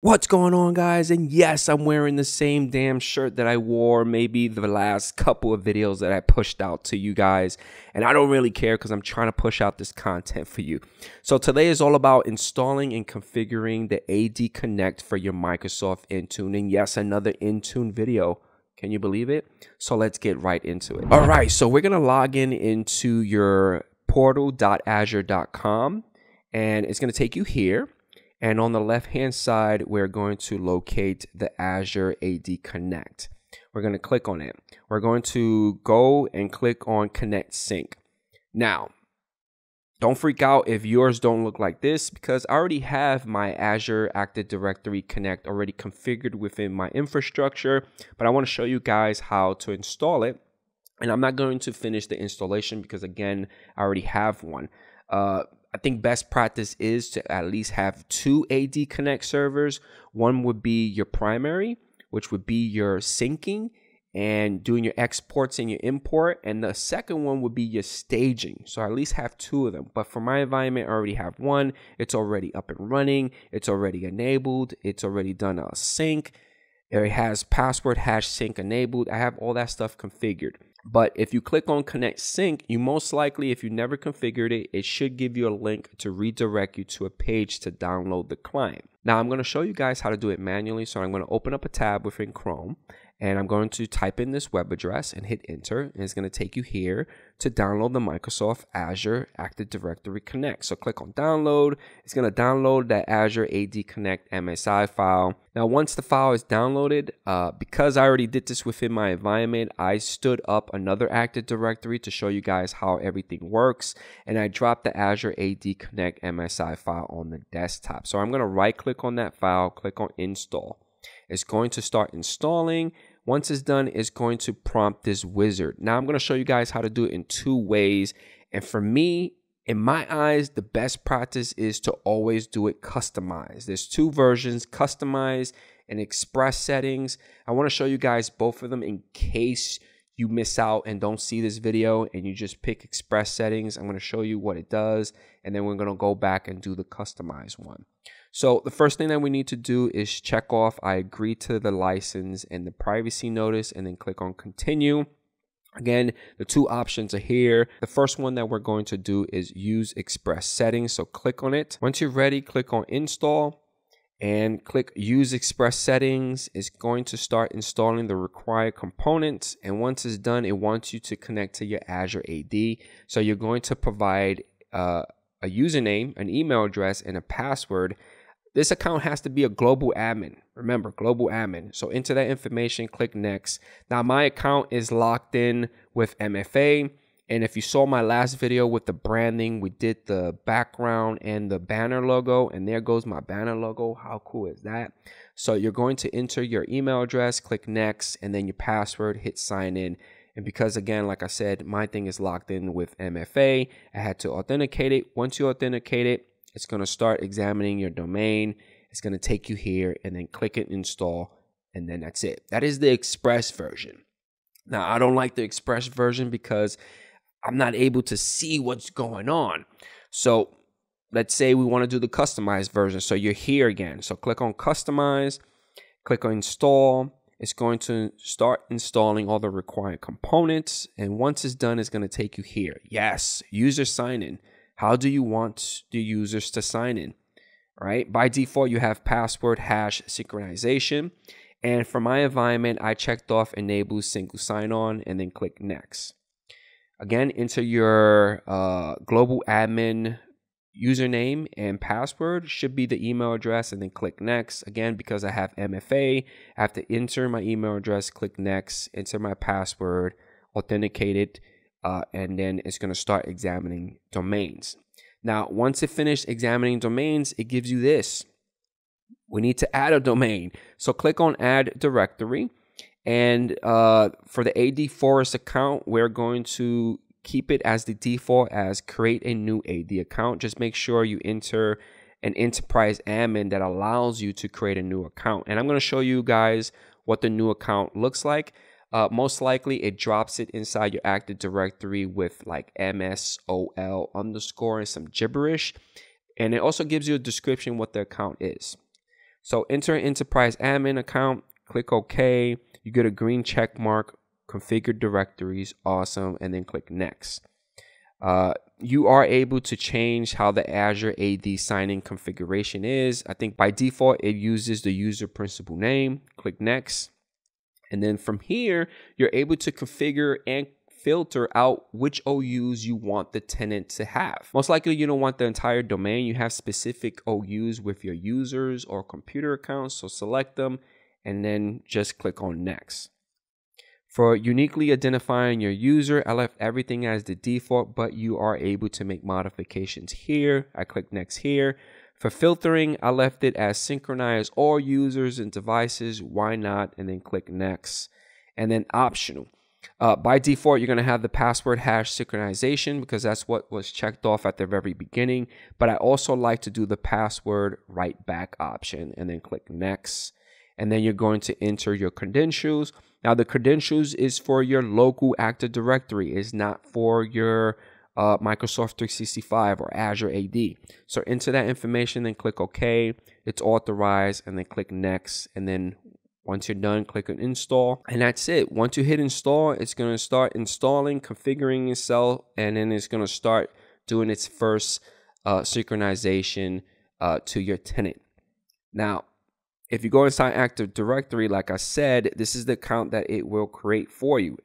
What's going on, guys? And yes, I'm wearing the same damn shirt that I wore maybe the last couple of videos that I pushed out to you guys. And I don't really care because I'm trying to push out this content for you. So today is all about installing and configuring the AD Connect for your Microsoft Intune. And yes, another Intune video. Can you believe it? So let's get right into it. All right, so we're going to log into your portal.azure.com and it's going to take you here. And on the left-hand side, we're going to locate the Azure AD Connect. We're going to click on it. We're going to go and click on Connect Sync. Now, don't freak out if yours don't look like this because I already have my Azure Active Directory Connect already configured within my infrastructure, but I want to show you guys how to install it. And I'm not going to finish the installation because, again, I already have one. I think best practice is to at least have two AD Connect servers. One would be your primary, which would be your syncing and doing your exports and your import. And the second one would be your staging. So I at least have two of them. But for my environment, I already have one. It's already up and running. It's already enabled. It's already done a sync. It has password hash sync enabled. I have all that stuff configured. But if you click on Connect Sync, you most likely, if you never configured it, it should give you a link to redirect you to a page to download the client. Now, I'm going to show you guys how to do it manually. So I'm going to open up a tab within Chrome and I'm going to type in this web address and hit enter. And it's going to take you here to download the Microsoft Azure Active Directory Connect. So click on download. It's going to download that Azure AD Connect MSI file. Now, once the file is downloaded, because I already did this within my environment, I stood up another Active Directory to show you guys how everything works. And I dropped the Azure AD Connect MSI file on the desktop. So I'm going to right click on that file, click on install. It's going to start installing. Once it's done, it's going to prompt this wizard. Now I'm going to show you guys how to do it in two ways. And for me, in my eyes, the best practice is to always do it customized. There's two versions, customize and express settings. I want to show you guys both of them in case you miss out and don't see this video and you just pick express settings. I'm going to show you what it does. And then we're going to go back and do the customized one. So the first thing that we need to do is check off I agree to the license and the privacy notice and then click on continue. Again, the two options are here. The first one that we're going to do is use express settings. So click on it. Once you're ready, click on install and click use express settings. It's going to start installing the required components. And once it's done, it wants you to connect to your Azure AD. So you're going to provide a username, an email address, and a password. This account has to be a global admin. Remember, global admin. So enter that information, click next. Now my account is locked in with MFA. And if you saw my last video with the branding, we did the background and the banner logo. And there goes my banner logo. How cool is that? So you're going to enter your email address, click next, and then your password, hit sign in. And because, again, like I said, my thing is locked in with MFA, I had to authenticate it. Once you authenticate it, it's going to start examining your domain. It's going to take you here and then click it, install, and then that's it. That is the Express version. Now, I don't like the Express version because I'm not able to see what's going on. So let's say we want to do the customized version. So you're here again. So click on customize, click on install. It's going to start installing all the required components. And once it's done, it's going to take you here. Yes, user sign in. How do you want the users to sign in? Right? By default, you have password hash synchronization. And for my environment, I checked off enable single sign-on and then click next. Again, enter your global admin username and password should be the email address and then click next. Again, because I have MFA, I have to enter my email address, click next, enter my password, authenticate it, and then it's going to start examining domains. Now, once it finished examining domains, it gives you this. We need to add a domain. So click on add directory. And for the AD Forest account, we're going to keep it as the default as create a new AD account. Just make sure you enter an enterprise admin that allows you to create a new account. And I'm going to show you guys what the new account looks like. Most likely it drops it inside your Active Directory with like MSOL underscore and some gibberish. And it also gives you a description what the account is. So enter an enterprise admin account, click OK. You get a green check mark, configure directories, awesome, and then click next. You are able to change how the Azure AD sign-in configuration is. I think by default, it uses the user principal name. Click next. And then from here, you're able to configure and filter out which OUs you want the tenant to have. Most likely, you don't want the entire domain. You have specific OUs with your users or computer accounts. So select them and then just click on next. For uniquely identifying your user, I left everything as the default, but you are able to make modifications here. I click next here. For filtering, I left it as synchronize all users and devices. Why not? And then click next. And then optional. By default, you're going to have the password hash synchronization because that's what was checked off at the very beginning. But I also like to do the password write back option and then click next. And then you're going to enter your credentials. Now, the credentials is for your local Active Directory. It's not for your Microsoft 365 or Azure AD. So enter that information, then click OK. It's authorized, and then click next. And then once you're done, click on install. And that's it. Once you hit install, it's going to start installing, configuring itself, and then it's going to start doing its first synchronization to your tenant. Now, if you go inside Active Directory, like I said, this is the account that it will create for you.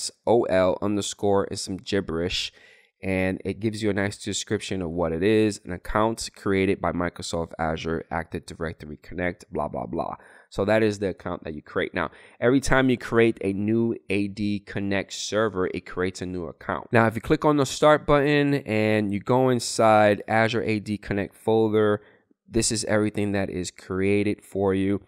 MSOL underscore is some gibberish, and it gives you a nice description of what it is. An account created by Microsoft Azure Active Directory Connect, blah, blah, blah. So that is the account that you create. Now, every time you create a new AD Connect server, it creates a new account. Now, if you click on the Start button and you go inside Azure AD Connect folder, this is everything that is created for you.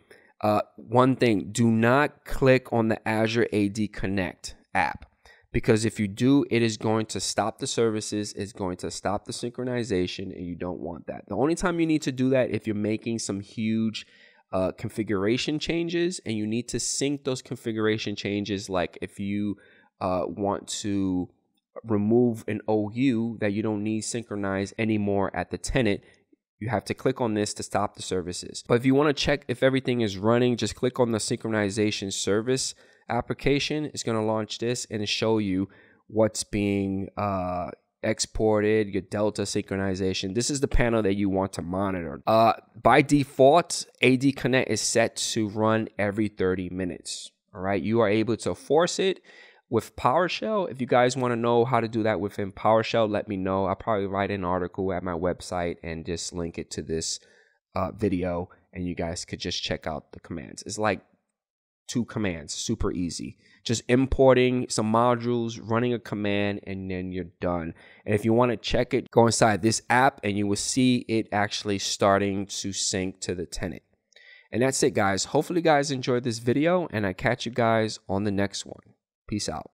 One thing, do not click on the Azure AD Connect app, because if you do, it is going to stop the services, it's going to stop the synchronization, and you don't want that. The only time you need to do that if you're making some huge configuration changes and you need to sync those configuration changes, like if you want to remove an OU that you don't need synchronized anymore at the tenant, you have to click on this to stop the services. But if you want to check if everything is running, just click on the synchronization service application. It's going to launch this and show you what's being exported, your Delta synchronization. This is the panel that you want to monitor. By default, AD Connect is set to run every 30 minutes. All right, you are able to force it with PowerShell. If you guys want to know how to do that within PowerShell, let me know. I'll probably write an article at my website and just link it to this video, and you guys could just check out the commands. It's like 2 commands, super easy. Just importing some modules, running a command, and then you're done. And if you want to check it, go inside this app and you will see it actually starting to sync to the tenant. And that's it, guys. Hopefully you guys enjoyed this video, and I catch you guys on the next one. Peace out.